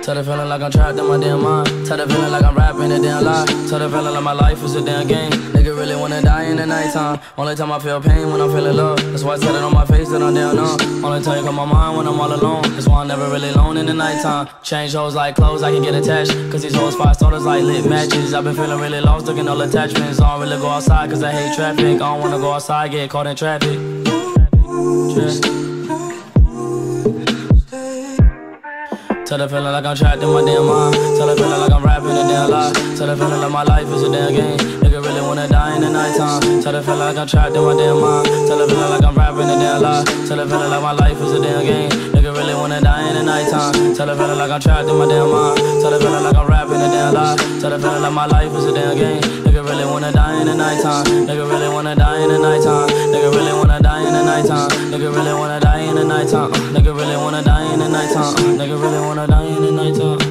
Tell the feeling like I'm trapped in my damn mind. Tell the feeling like I'm rapping a damn lie. Tell the feeling like my life is a damn game. Nigga really wanna die in the nighttime. Only time I feel pain when I'm feeling love. That's why I said it on my face that I'm down numb. Only time you come my mind when I'm all alone. That's why I'm never really alone in the nighttime. Change hoes like clothes, I can get attached. Cause these hoes 5 starters like lit matches. I've been feeling really lost, looking all attachments. I don't really go outside cause I hate traffic. I don't wanna go outside, get caught in traffic. Tell the feeling like I'm trapped in my damn mind. Tell the feeling like I'm rapping a damn lie. Tell the feeling like my life is a damn game. Nigga really wanna die in the nighttime. Tell the feeling like I'm trapped in my damn mind. Tell the feeling like I'm rapping a damn lie. Tell the feeling like my life is a damn game. Nigga really wanna die in the nighttime. Tell the feeling like I'm trapped in my damn mind. Tell the feeling like I'm rapping a damn lie. Tell the feeling like my life is a damn game. Nigga really wanna die in the nighttime. Nigga really wanna die in the nighttime. Nigga really wanna die in the nighttime. Nigga really wanna die in the nighttime. Nigga really wanna die in the nighttime. Nigga really wanna die in the nighttime.